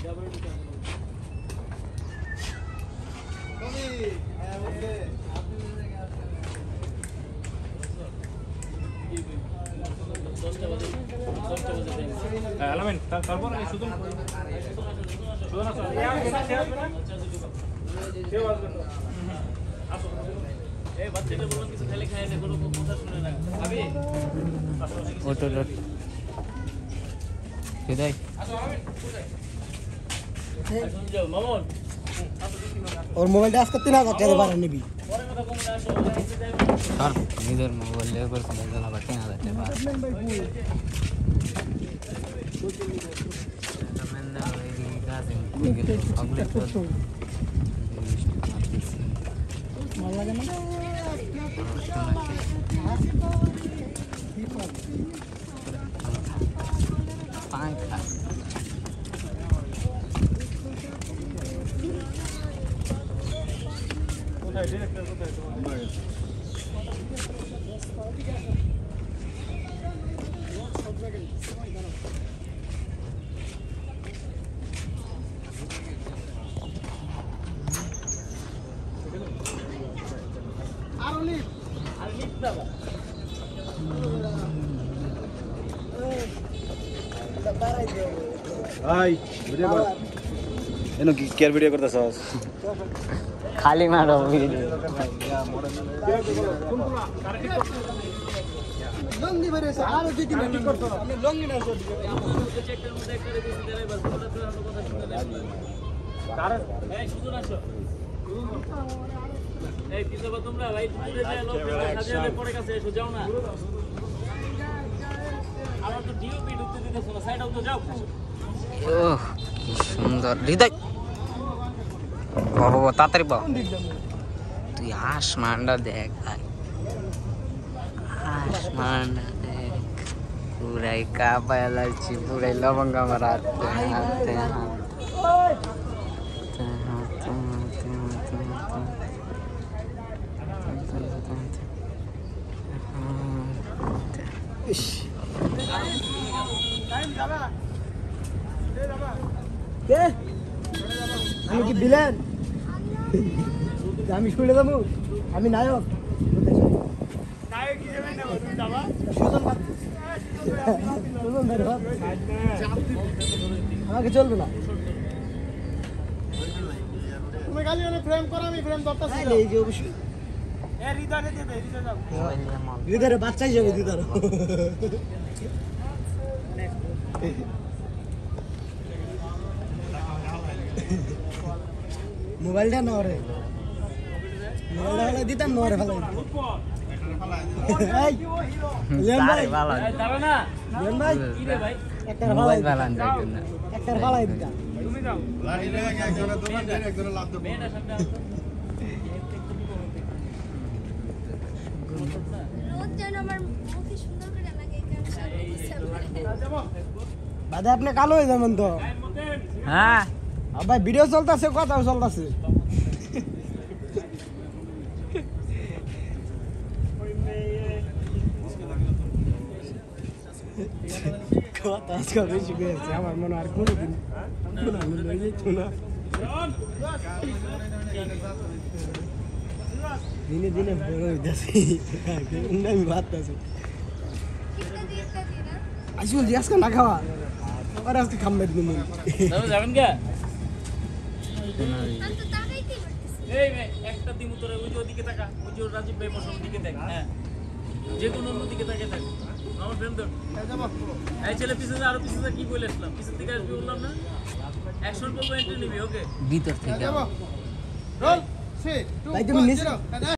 তারপর শুধু বাচ্চাটা বললাম কিছু খেলে খাই না, কোনো কথা শুনে না। আমি और मोबाइल डास करते ना जाते हैं बाहर निभी और इधर मोबाइल लेकर से चला बाटे ना जाते बाहर मैंने ये गाते हैं पब्लिक को माल लगा ना पंखा हाय वीडियो कर एनो केयर वीडियो करता सास खाली मारो वीडियो लंगी भरे से आरो दिति में ठीक करतो আমি লঙ্গি না সব চেকটার মধ্যে করে দিছি দেলাই বাস ওটা তো আমরা কথা শুনতে লাগবে কারণ এই শুধু না এই পিছবা তোমরা ভাই দূরে যায় লোক সাজিয়ে পড়ে কাছে এসো যাও না আমার তো ডিওপি ঢুকতে দিতেছ না সাইড আউট তো যাও ওহ কি সুন্দর হৃদয় বাবা তাড়াতাড়ি বাবা তুই আসমানটা দেখ ভাই আসমানটা দেখ পুরাই কাঁপায় লাগছে পুরাই লবঙ্গ আমার হাতে হাতে আমি কি ভিলেন আমি শুনে যাবো আমি নায়ক আমাকে চলবে না তুমি খালি ফ্রেম করো আমি ফ্রেম ধরতেছি এই যে অবশ্যই হৃদয়ের বাচ্চা হিসেবে দিদার মোবাইলটা না রে মোবাইলটা দিতাম না রে ভালো এই লেন ভাই ভালো যাবে না লেন ভাই কি রে ভাই একটা মোবাইল ভালো যাবে না একটা ভালো দিতা তুমি যাও লাড়ি রে একজনে দোকান দেন একজনে লাভ দেব মেয়েটা সামনে রোজ যেন আমার মুখে সুন্দর করে লাগে বাদে আপনি কালো হয়ে যাবেন তো হ্যাঁ ভাই ভিডিও চলতেছে কথাও চলতেছে কথা আজকাল বেশি গেছে আমার মনে আর কোনোদিন দিনে দিনে বড় হইতেছি আমি ভাবতেছি আসল যে আজকে না খাওয়া আর আজকে খাম্বে দিন যাবেন কে আমি তো তাকাইতেই পারতেছি এই একটা দিমু তোরে ওই যে ওদিকে তাকা ওই যে রাজীব ভাই বসে ওদিকে দেখ হ্যাঁ যে কোনো অন্যদিকে তাকে থাক আমার ফ্রেন্ড ধর এই ছেলে পিছনে আরো পিছনে কি বলে আসলাম পিছন থেকে আসবি বললাম না অ্যাকশন করবো এন্ট্রি নিবি ওকে ভিতর থেকে ভাই তুমি নিচে